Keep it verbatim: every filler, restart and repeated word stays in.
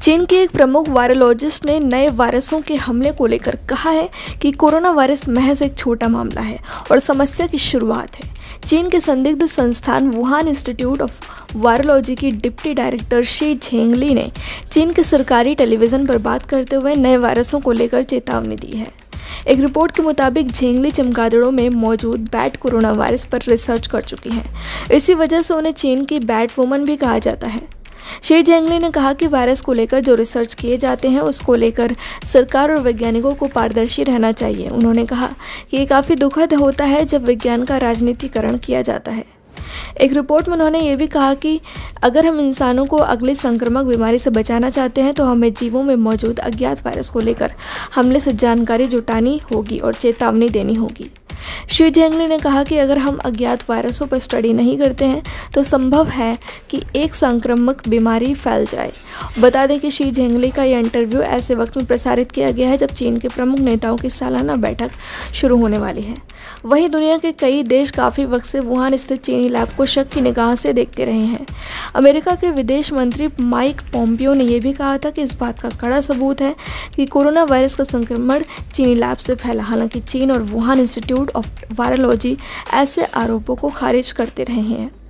चीन के एक प्रमुख वायरोलॉजिस्ट ने नए वायरसों के हमले को लेकर कहा है कि कोरोना वायरस महज एक छोटा मामला है और समस्या की शुरुआत है। चीन के संदिग्ध संस्थान वुहान इंस्टीट्यूट ऑफ वायरोलॉजी की डिप्टी डायरेक्टर शी झेंगली ने चीन के सरकारी टेलीविज़न पर बात करते हुए नए वायरसों को लेकर चेतावनी दी है। एक रिपोर्ट के मुताबिक झेंगली चमगादड़ों में मौजूद बैट कोरोना वायरस पर रिसर्च कर चुकी हैं। इसी वजह से उन्हें चीन की बैट वुमन भी कहा जाता है। शी झेंगली ने कहा कि वायरस को लेकर जो रिसर्च किए जाते हैं उसको लेकर सरकार और वैज्ञानिकों को पारदर्शी रहना चाहिए। उन्होंने कहा कि ये काफ़ी दुखद होता है जब विज्ञान का राजनीतिकरण किया जाता है। एक रिपोर्ट में उन्होंने ये भी कहा कि अगर हम इंसानों को अगली संक्रामक बीमारी से बचाना चाहते हैं तो हमें जीवों में मौजूद अज्ञात वायरस को लेकर हमले से जानकारी जुटानी होगी और चेतावनी देनी होगी। शी झेंगली ने कहा कि अगर हम अज्ञात वायरसों पर स्टडी नहीं करते हैं तो संभव है कि एक संक्रामक बीमारी फैल जाए। बता दें कि शी झेंगली का यह इंटरव्यू ऐसे वक्त में प्रसारित किया गया है जब चीन के प्रमुख नेताओं की सालाना बैठक शुरू होने वाली है। वहीं दुनिया के कई देश काफ़ी वक्त से वुहान स्थित चीनी लैब को शक की निगाह से देखते रहे हैं। अमेरिका के विदेश मंत्री माइक पोम्पियो ने यह भी कहा था कि इस बात का कड़ा सबूत है कि कोरोना वायरस का संक्रमण चीनी लैब से फैला। हालांकि चीन और वुहान इंस्टीट्यूट ऑफ वायरोलॉजी ऐसे आरोपों को खारिज करते रहे हैं।